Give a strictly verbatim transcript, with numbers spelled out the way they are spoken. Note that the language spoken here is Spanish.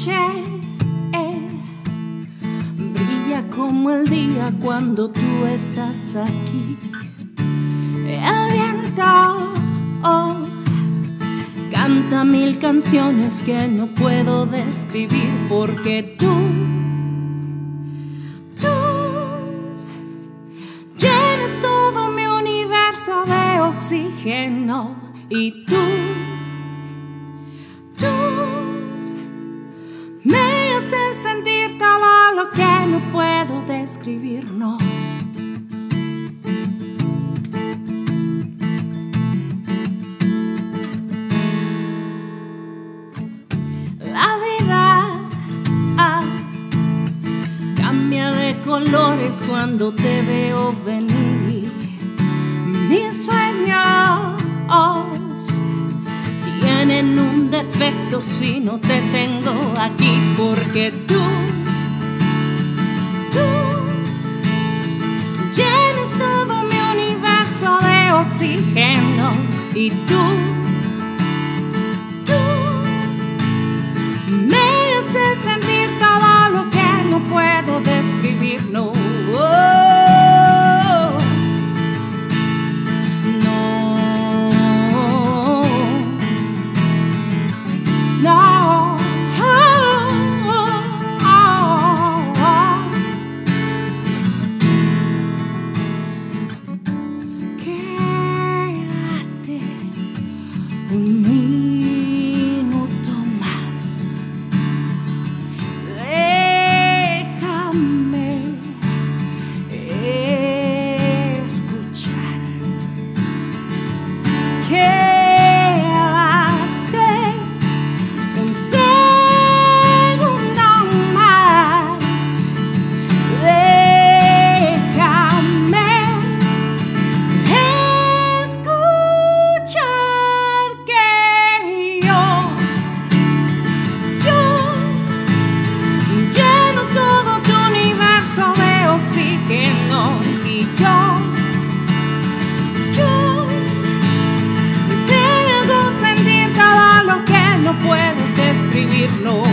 noche eh, brilla como el día cuando tú estás aquí. El viento oh, canta mil canciones que no puedo describir, porque tú, tú llenas todo mi universo de oxígeno. Y tú, tú me haces sentir todo lo que no puedo describir, no. La vida ah, cambia de colores cuando te veo venir. Mis sueños oh, tienen un defecto si no te tengo aquí, porque tú, tú llenas todo mi universo de oxígeno. Y tú, tú me haces sentir todo lo que no puedo describir, no. Oh. Un minuto más, déjame escuchar. Quédate un segundo más, déjame escuchar. Y yo, yo te hago sentir todo lo que no puedes describir, no.